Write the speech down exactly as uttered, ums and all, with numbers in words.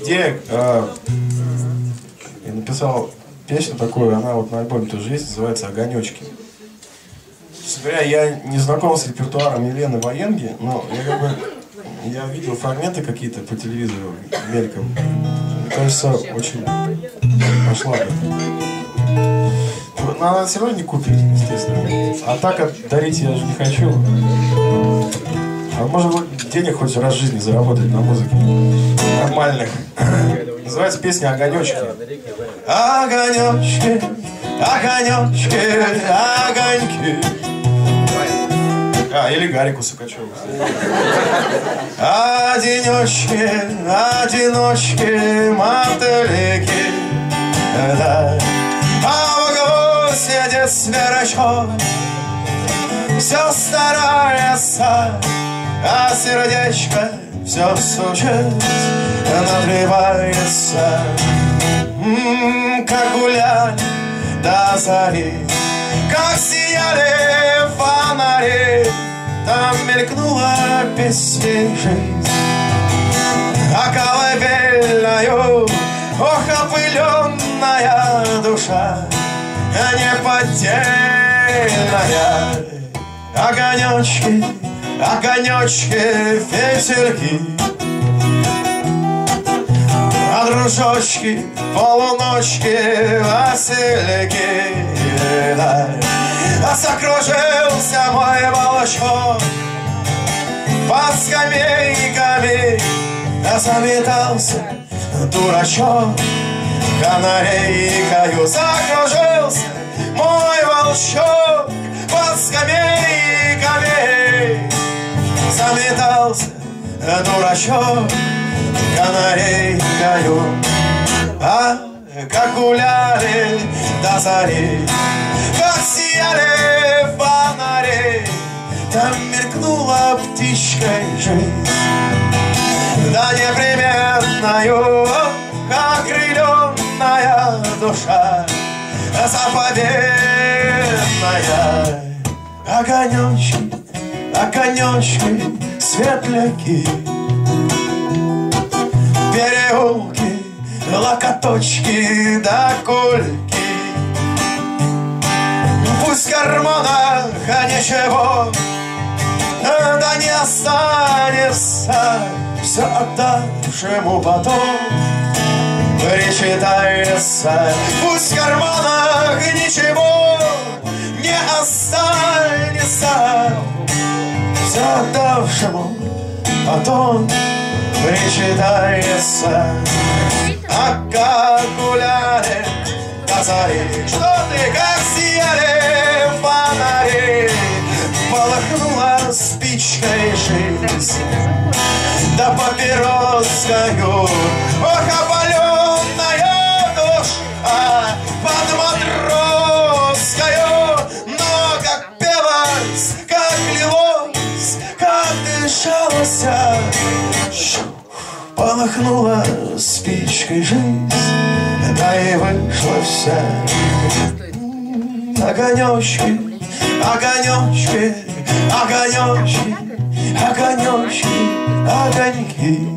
идея, э, я написал песню такую, она вот на альбоме тоже есть, называется «Огонечки». Честно говоря, я не знаком с репертуаром Елены Ваенги, но я как бы, я видел фрагменты какие-то по телевизору мельком. Мне кажется, очень пошла бы. Но она все равно не купит, естественно. А так дарить я же не хочу. А может быть денег хоть раз в жизни заработать на музыке нормальных. Называется песня «Огонечки». Огонечки, огонечки, огоньки. А, или Гарику Сукачеву. Одиночки, одиночки, мотыльки. Да. А в гусене сверчок все старается, а сердечко все стучит, надрывается. М-м, как гуляли до зари, как сияли фонари, там мелькнула песней жизнь. А колыбельною, ох, опыленная душа, неподдельная. Огонечки, огонечки, фитильки, а дружочки, полуночки, васильки. Да. А закружился мой волчок под скамейками, а заметался дурачок канарейкою. Закружился мой волчок под скамейками, заметался дурачок канарейкою. А как гуляли до зари, как сияли фонари, там мелькнула птичкой жизнь. Да непременною окрыленная душа, заповедная. Огонечки, огонечки, светляки, переулки, локоточки да кульки. Пусть в карманах ничего да не останется, все отдавшему потом причитается. Пусть в карманах ничего не останется, все отдавшему потом причитается. А как гуляли до зари, что ты, как сияли фонари, полыхнула спичкой жизнь, да папироскою, ох, опаленная душа под матроскою. Но как пелось, как лилось, как дышалось, полыхнула спичкой жизнь, да и вышла вся. Огонечки, огонечки, огонечки, огонечки, огоньки.